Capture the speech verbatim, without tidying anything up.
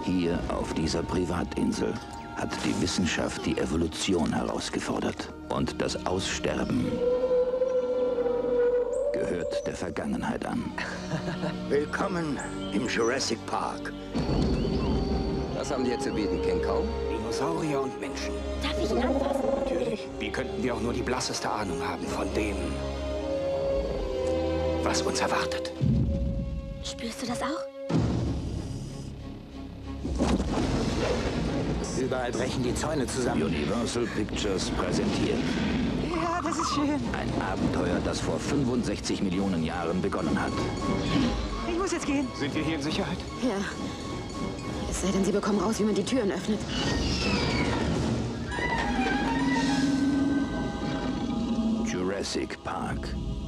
Hier auf dieser Privatinsel hat die Wissenschaft die Evolution herausgefordert. Und das Aussterben gehört der Vergangenheit an. Willkommen im Jurassic Park. Was haben die hier zu bieten, King Kong? Dinosaurier und Menschen. Darf ich ihn anfassen? Natürlich. Wie könnten wir auch nur die blasseste Ahnung haben von dem, was uns erwartet? Spürst du das auch? Überall brechen die Zäune zusammen. Universal Pictures präsentiert Ja, das ist schön. ein Abenteuer, das vor fünfundsechzig Millionen Jahren begonnen hat. Ich muss jetzt gehen. Sind wir hier in Sicherheit? Ja. Es sei denn, Sie bekommen raus, wie man die Türen öffnet. Jurassic Park.